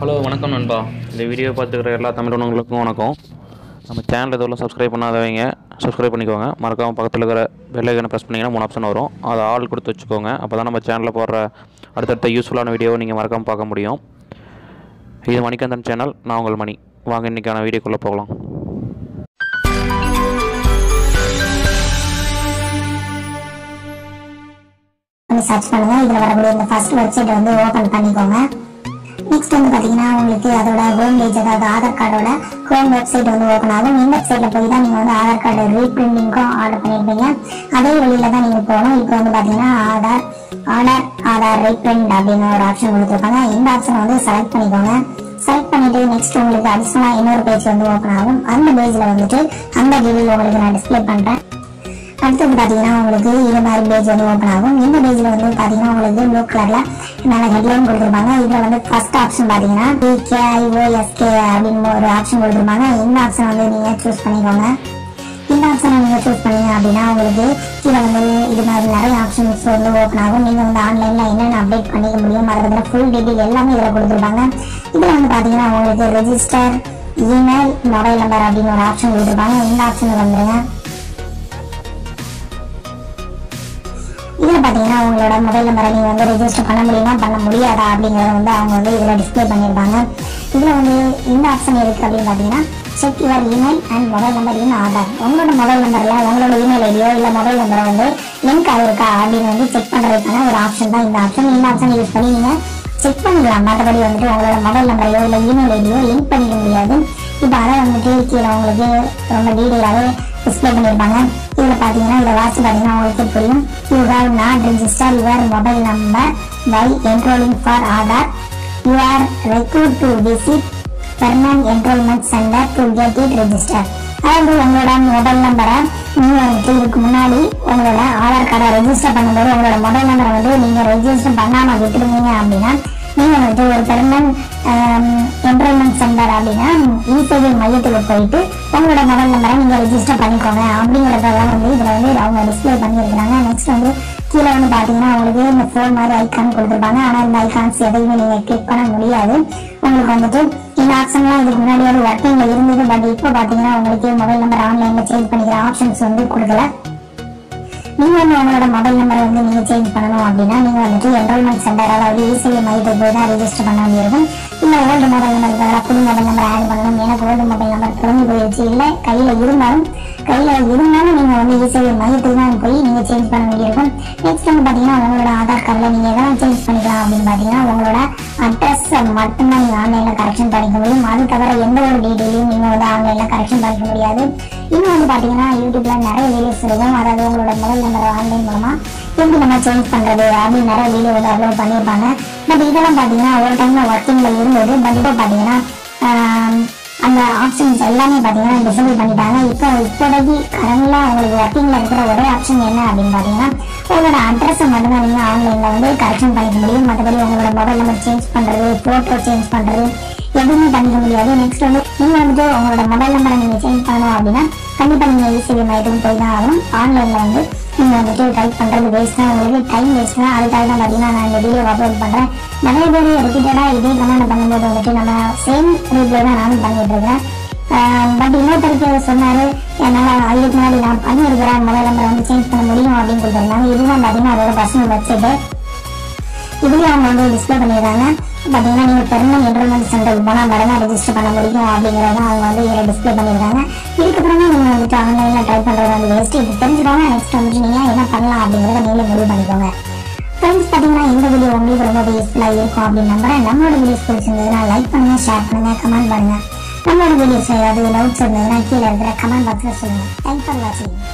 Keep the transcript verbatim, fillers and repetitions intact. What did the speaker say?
Hello வணக்கம் நண்பா. இந்த வீடியோ பார்த்துக்கிற எல்லா தமிழர்களுக்கும் வணக்கம். நம்ம சேனல் எதுவும் சப்ஸ்கிரைப் பண்ணாதவங்க சப்ஸ்கிரைப் பண்ணிக்கோங்க. மறக்காமல் பக்கத்தில் இருக்கிற பெல் ஐக்கனை ப்ரெஸ் பண்ணிங்கன்னா மூணு ஆப்ஷன் வரும். அதை ஆல் கொடுத்து வச்சுக்கோங்க. அப்போ தான் நம்ம சேனலில் போடுற அடுத்தடுத்த யூஸ்ஃபுல்லான வீடியோவை நீங்கள் மறக்காமல் பார்க்க முடியும். இது மணிகண்டன் சேனல். நான் உங்கள் மணி. வாங்க இன்றைக்கான வீடியோக்குள்ளே போகலாம். சர்ச் பண்ணுங்க. இதுல வரக்கூடிய இந்த ஃபர்ஸ்ட் வெப்சைட் வந்து ஓபன் பண்ணிக்கோங்க. நெக்ஸ்ட் வந்து பாத்தீங்கன்னா உங்களுக்கு அதோட ஹோம் பேஜ், அதாவது ஆதார் கார்டோட ஹோம் வெப்சைட் வந்து ஓபன் ஆகும். இந்த வெப்சைட்ல போய் தான் நீங்க வந்து ஆதார் கார்டு ரீபிரிண்டிங்கும் ஆர்டர் பண்ணிருப்பீங்க. அதே வழியில தான் நீங்க போகணும். இப்போ வந்து பாத்தீங்கன்னா ஆதார் ஆர்டர் ஆதார் ரீபிரிண்ட் அப்படின்னு ஒரு ஆப்ஷன் கொடுத்துருப்பாங்க. இந்த ஆப்ஷன் வந்து செலக்ட் பண்ணிக்கோங்க. செலக்ட் பண்ணிட்டு நெக்ஸ்ட் உங்களுக்கு அடிஷனலா இன்னொரு பேஜ் வந்து ஓபன் ஆகும். அந்த பேஜ்ல வந்துட்டு அந்த டீடைல் உங்களுக்கு நான் டிஸ்பிளே பண்றேன். அடுத்தது பாத்தீங்கன்னா உங்களுக்கு இது மாதிரி பேஜ் வந்து ஓபன் ஆகும். இந்த பேஜ்ல வந்து பாத்தீங்கன்னா உங்களுக்கு ப்ளூ கலர்ல நல்ல ஹெட்லைன் கொடுத்துருப்பாங்க. இதுல வந்து ஃபர்ஸ்ட் ஆப்ஷன் பாத்தீங்கன்னா பிகேஐஓஎஸ்கே அப்படின்னு ஒரு ஆப்ஷன் கொடுத்துருப்பாங்க. இந்த ஆப்ஷன் வந்து நீங்க சூஸ் பண்ணிக்கோங்க. இந்த ஆப்ஷனை நீங்க சூஸ் பண்ணீங்க அப்படின்னா உங்களுக்கு கீழே வந்து இது மாதிரி நிறைய ஆப்ஷன்ஸ் வந்து ஓப்பன் ஆகும். நீங்க வந்து ஆன்லைன்ல என்னென்ன அப்டேட் பண்ணிக்க முடியும், அதை பத்தின ஃபுல் டீடைல் எல்லாமே இதுல கொடுத்துருப்பாங்க. இதுல வந்து பாத்தீங்கன்னா உங்களுக்கு ரெஜிஸ்டர் இமெயில் மொபைல் நம்பர் அப்படின்னு ஒரு ஆப்ஷன் கொடுத்துருப்பாங்க. இந்த ஆப்ஷனுக்கு வந்துருங்க. இதுல பாத்தீங்கன்னா உங்களோட மொபைல் நம்பரை நீங்க வந்து ரெஜிஸ்டர் பண்ண முடியுமா பண்ண முடியாதா அப்படிங்கறத வந்து அவங்க வந்து இதுல டிஸ்பிளே பண்ணிருப்பாங்க. இதுல வந்து இந்த ஆப்ஷன் இருக்கு அப்படின்னு பாத்தீங்கன்னா check your email and mobile number in Aadhaar. உங்களோட மொபைல் நம்பர்ல உங்களோட இமெயில் ஐடியோ இல்ல மொபைல் நம்பரை வந்து லிங்க் ஆயிருக்கா அப்படின்னு வந்து செக் பண்றதுக்கான ஒரு ஆப்ஷன் தான் இந்த ஆப்ஷன். இந்த ஆப்ஷன் யூஸ் பண்ணி நீங்க செக் பண்ணிக்கலாம். மற்றபடி வந்துட்டு உங்களோட மொபைல் நம்பரையோ இல்ல இமெயில் ஐடியோ லிங்க் பண்ணிக்க முடியாது. இப்போ அதை வந்துட்டு கீழே உங்களுக்கு ரொம்ப டீடைலாவே டிஸ்பிளே பண்ணிருப்பாங்க. இதுல பாத்தீங்கன்னா இதை வாட்சி பாத்தீங்கன்னா உங்களுக்கு புரியும். You have not register your mobile number by enrolling for Aadhaar. You are required to visit permanent enrolment centre to get it register. அதாவது உங்களோட மொபைல் நம்பரை நீங்க வந்துட்டு இதுக்கு முன்னாடி உங்களோட ஆதார் கார்டை ரெஜிஸ்டர் பண்ணும்போது உங்களோட மொபைல் நம்பரை வந்து நீங்க ரெஜிஸ்டர் பண்ணாம விட்டுருந்தீங்க அப்படின்னா நீங்க வந்துட்டு ஒரு பெர்மனன்ட் என்ரோல்மெண்ட் சென்டர் அப்படின்னா இசேவை மையத்துக்கு போயிட்டு உங்களோட மொபைல் நம்பரை நீங்க ரெஜிஸ்டர் பண்ணிக்கோங்க அப்படிங்கறதெல்லாம் வந்து இதுல வந்து அவங்க டிஸ்பிளே பண்ணிருக்காங்க. நெக்ஸ்ட் வந்து கீழே வந்து பாத்தீங்கன்னா உங்களுக்கு இந்த போன் மாதிரி ஐக்கான் கொடுத்துருப்பாங்க. ஆனா இந்த ஐக்கான்ஸ் எதையுமே நீங்க கிளிக் பண்ண முடியாது. உங்களுக்கு வந்துட்டு இந்த ஆப்ஷன்லாம் இதுக்கு முன்னாடி ஒரு ஒர்க்கிங்ல இருந்தது. பட் இப்போ பாத்தீங்கன்னா உங்களுக்கு மொபைல் நம்பர் ஆன்லைன்ல சேஞ்ச் பண்ணிக்கிற ஆப்ஷன்ஸ் வந்து கொடுக்கல. நீங்க வந்து உங்களோட மொபைல் நம்பரை வந்து நீங்க சேஞ்ச் பண்ணணும் அப்படின்னா நீங்க வந்துட்டு என்ரோல்மெண்ட் சென்டர், அதாவது இசேவை மையத்துக்கு போய் தான் ரெஜிஸ்டர் பண்ண வேண்டியிருக்கும். இல்ல ஓல்டு மொபைல் நம்பர் புது மொபைல் நம்பர் ஆட் பண்ணணும், எனக்கு ஓல்டு மொபைல் நம்பர் தொலைஞ்சு போயிடுச்சு, இல்ல கையில இருந்தாலும் கையில இருந்தாலும் நீங்க வந்து இசேவை மையத்துக்கு தான் போய் நீங்க சேஞ்ச் பண்ண வேண்டியிருக்கும். நெக்ஸ்ட் வந்து பாத்தீங்கன்னா உங்களோட ஆதார் கார்டுல நீங்க எதெல்லாம் சேஞ்ச் பண்ணிக்கலாம் அப்படின்னு பாத்தீங்கன்னா உங்களோட அட்ரஸ் மட்டும்தான் நீங்க ஆன்லைன்ல கரெக்ஷன் பண்ணிக்க முடியும். அது தவிர எந்த ஒரு டீடைலையும் நீங்க வந்து ஆன்லைன்ல கரெக்ஷன் பண்ணிக்க முடியாது. இன்னும் வந்து பாத்தீங்கன்னா யூடியூப்ல நிறைய வீடியோஸ் இருக்கும். அதாவது உங்களோட மொபைல் நம்பர் ஆன்லைன் மூலமா எப்படி நம்ம சேஞ்ச் பண்றது அப்படின்னு நிறைய வீடியோ வந்து அப்லோட் பண்ணியிருப்பாங்க. பட் இதெல்லாம் பாத்தீங்கன்னா ஒரு டைம்ல ஒர்க்கிங்ல இருந்தது. பட் இப்போ பாத்தீங்கன்னா அந்த ஆப்ஷன்ஸ் எல்லாமே பாத்தீங்கன்னா டிசேபிள் பண்ணிட்டாங்க. இப்போ இப்போதைக்கு கரண்ட்ல உங்களுக்கு ஒர்க்கிங்ல இருக்கிற ஒரே ஆப்ஷன் என்ன அப்படின்னு பாத்தீங்கன்னா உங்களோட அட்ரஸை மட்டும்தான் நீங்க ஆன்லைன்ல வந்து கரெக்ஷன் பண்ணிக்க முடியும். மற்றபடி உங்களோட மொபைல் நம்பர் சேஞ்ச் பண்றது, போட்டோ சேஞ்ச் பண்றது எதுவுமே பண்ணிக்க முடியாது. நெக்ஸ்ட் வந்து நீங்க வந்துட்டு உங்களோட மொபைல் நம்பரை நீங்க சேஞ்ச் பண்ணணும் அப்படின்னா கண்டிப்பா நீங்க இசேவை மையத்துக்கு போய் தான் ஆகணும். ஆன்லைன்ல வந்து நீங்க வந்துட்டு டைப் பண்றது வேஸ்ட் தான், உங்களுக்கு டைம் வேஸ்ட் தான். அதுக்காக தான் பாத்தீங்கன்னா நான் இந்த வீடியோ அப்லோட் பண்றேன். நிறைய பேர் ரிப்பீட்டடா இதே கமெண்ட் பண்ணும்போது வந்துட்டு நம்ம சேம் ரீப்ளே தான் நானும் பண்ணிட்டு இருக்கேன். பட் இன்னொருத்தருக்கு சொன்னாரு என்னால அதுக்கு முன்னாடி நான் பண்ணியிருக்கிறேன் மொபைல் நம்பரை வந்து சேஞ்ச் பண்ண முடியும் அப்படின்னு கொடுத்துருந்தாங்க. இதுதான் பாத்தீங்கன்னா அதோட பர்சனல் வெப்சைட்டு. இதுலயும் அவங்க வந்து டிஸ்பிளே பண்ணிடுறாங்க. பாத்தீங்கன்னா நீங்க பெர்மனன்ட் என்ரோல்மெண்ட் சென்டருக்கு போனா மட்டும்தான் ரெஜிஸ்டர் பண்ண முடியும் அப்படிங்கறத அவங்க வந்து இதுல டிஸ்பிளே பண்ணிருக்காங்க. இதுக்கப்புறமா நீங்க வந்துட்டு ஆன்லைன்ல டைப் பண்றது வந்து வேஸ்ட். இது தெரிஞ்சுக்கோங்க. நெக்ஸ்ட் வந்துட்டு நீங்க என்ன பண்ணலாம் அப்படிங்கறத நீங்களே முடிவு பண்ணிக்கோங்க. ஃப்ரெண்ட்ஸ் பாத்தீங்கன்னா இந்த வீடியோ உங்களுக்கு ரொம்ப யூஸ்ஃபுல்லா இருக்கும் அப்படின்னு நம்புறேன். நம்மளோட வீடியோஸ் பிடிச்சிருந்ததுன்னா லைக் பண்ணுங்க, ஷேர் பண்ணுங்க, கமெண்ட் பண்ணுங்க. நம்மளோட வீடியோஸ் ஏதாவது டவுட்ஸ் இருந்ததுன்னா கீழே இருக்கிற கமெண்ட் பாக்ஸ்ல சொல்லுங்க. தேங்க்ஸ் ஃபார் வாட்சிங்.